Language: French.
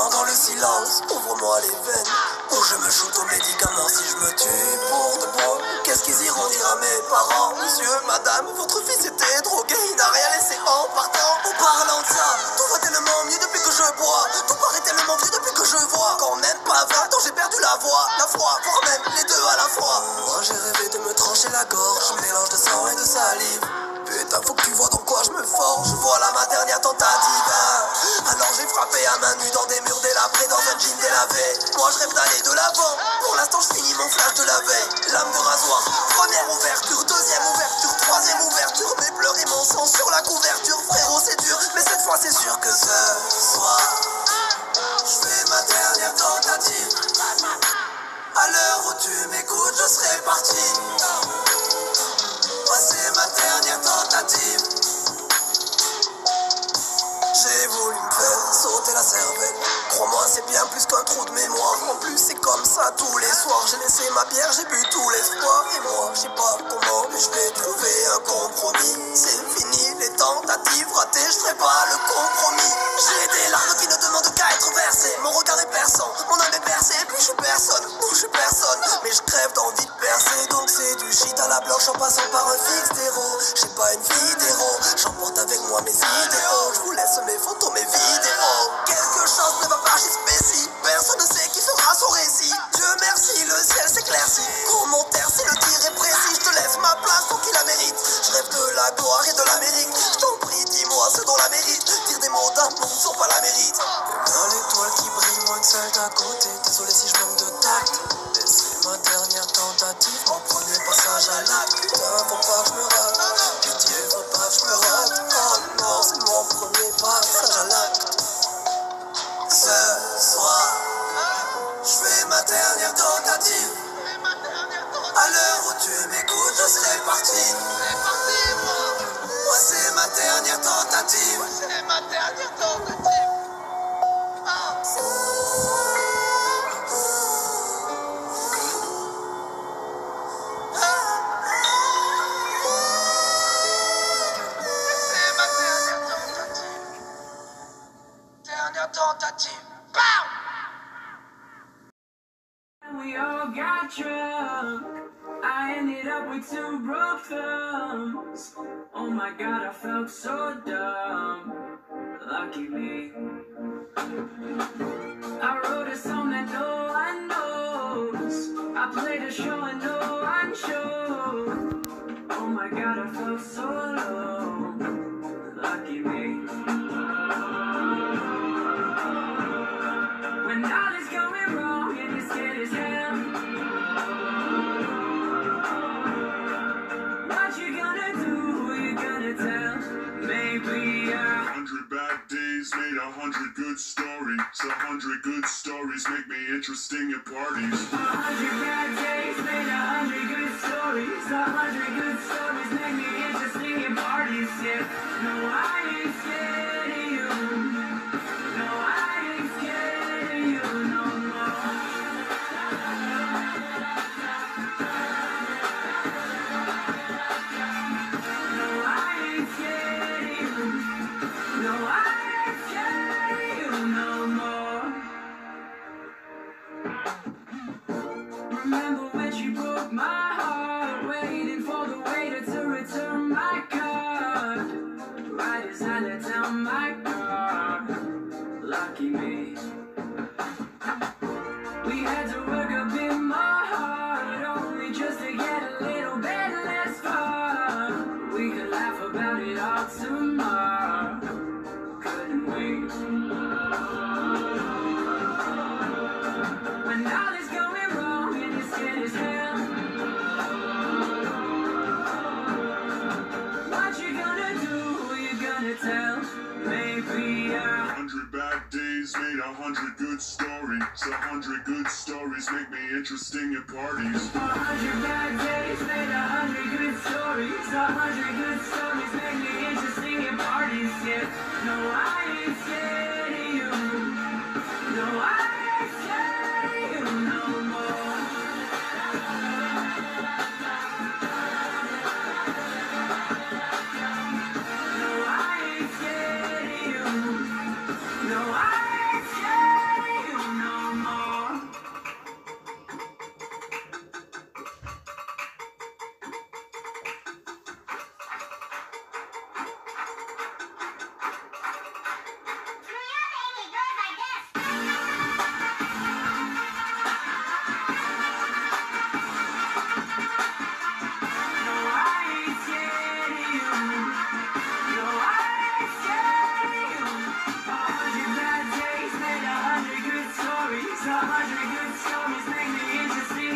sentiment dans le silence. Ouvre-moi les veines, ou je me shoot aux médicaments si je me tue pour de bon. Qu'est-ce qu'ils iront dire à mes parents? Monsieur, madame, votre fils était drogué, il n'a rien laissé en partant. En parlant de ça, tout va tellement mieux depuis que je bois. Tout paraît tellement vieux depuis que je vois. Quand même pas 20 ans, j'ai perdu la voix, la foi, voire même les deux à la fois. Moi j'ai rêvé de me trancher la gorge, mélange de sang et de salive. Putain, faut que tu vois dans quoi je me forge. Voilà ma dernière tentative. Alors j'ai frappé à main nue dans des murs délabrés, dans un jean délavé. Moi je rêve d'aller de l'avant. Pour l'instant je finis mon flash de la veille. Lame de rasoir, première ouverture, deuxième ouverture, troisième ouverture. Mes pleurs et mon sang sur la couverture. Frérot c'est dur, mais cette fois c'est sûr que ce soir je fais ma dernière tentative. À l'heure où tu m'écoutes, je serai parti. Moi c'est ma dernière tentative. J'ai voulu me faire sauter la cervelle. Crois-moi c'est bien plus qu'un trou de mémoire. En plus c'est comme ça tous les soirs. J'ai laissé ma bière, j'ai bu tout l'espoir. Et moi je sais pas comment, mais je vais trouver un compromis. C'est fini les tentatives ratées, je ferai pas le compromis. J'ai des larmes qui ne demandent qu'à être versées. Mon regard est perçant, mon âme est percée. Et puis je suis personne, non je suis personne. Mais je crève d'envie de percer. Donc c'est du shit à la blanche en passant par un fixe d'héros. J'ai pas une vie d'héros, j'emporte avec moi mes idéaux. Je vous laisse mes photos, mes vidéos. Quelque chose ne va pas jusqu'ici. Personne ne sait qui fera son récit. Dieu merci, le ciel s'éclaircit. Pour mon terre, c'est le tir est précis. Je te laisse ma place pour qu'il la mérite. Je rêve de la gloire et de l'Amérique. Je t'en prie, dis-moi ce dont la mérite. Dire des mots d'amour ne sont pas la mérite. Demain l'étoile qui brille moins que celle d'à côté. Désolé si je manque de tact. C'est ma dernière tentative, mon premier passage à l'acte. Putain, faut pas que je me rate. Pitié, faut pas que je me rate. Oh non, c'est mon premier passage à l'acte. Ce soir, je fais ma dernière tentative. À l'heure où tu m'écoutes, je serai parti. Moi c'est ma dernière tentative. C'est ma dernière tentative. We all got drunk. I ended up with 2 broke thumbs. Oh my god, I felt so dumb. Lucky me. I wrote a song that no one knows. I played a show and no one showed. Oh my god, I felt so low. Lucky me. When all is going wrong and you're scared as hell, what you gonna do, who you gonna tell? Maybe 100 bad days made 100 good stories. 100 good stories make me interesting at parties. 100 bad days made 100 good stories. 100 good stories make me interesting at parties. Yeah, no, I ain't scared of you. No, I ain't scared of you no more. No, I ain't scared of you. No, I ain't scared of you no more. Remember when she broke my heart, waiting for the waiter to return my card. Right as I let down my guard. Lucky me. We had to work a bit more hard, only just to get a little bit less far. We could laugh about it all tomorrow, couldn't we? When all is going wrong and you're scared as hell, what you gonna do, who you gonna tell? Maybe 100 bad days made 100 good stories. 100 good stories make me interesting at parties. 100 bad days made 100 good stories. 100 good stories make me interesting at parties. Yeah, no, I